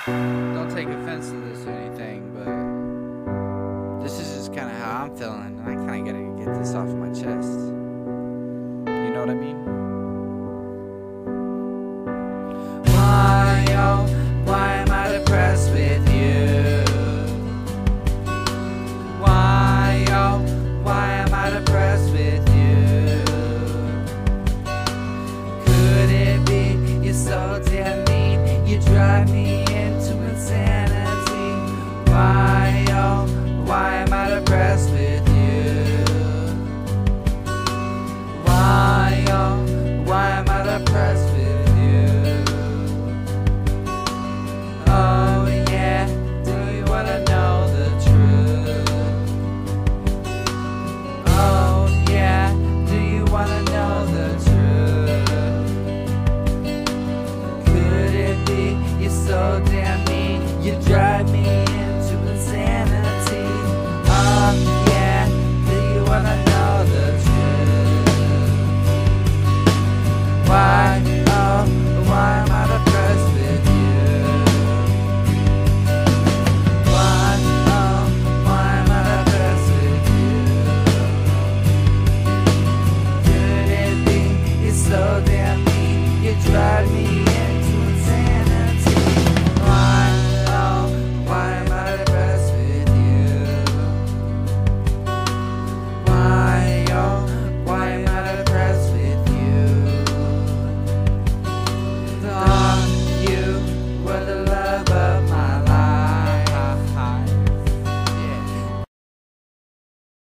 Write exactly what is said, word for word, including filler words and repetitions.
Don't take offense to this or anything, but this is just kind of how I'm feeling, and I kind of gotta get this off my chest. You know what I mean? Why, oh, why am I depressed with you? Why, oh, why am I depressed with you? Could it be you're so damn mean? You drive me into insanity. Why, oh, why am I depressed with you? Why, oh, why am I depressed with you? Oh yeah, do you wanna know the truth? Oh yeah, do you wanna know the truth? Could it be you're so damn mean? You drive me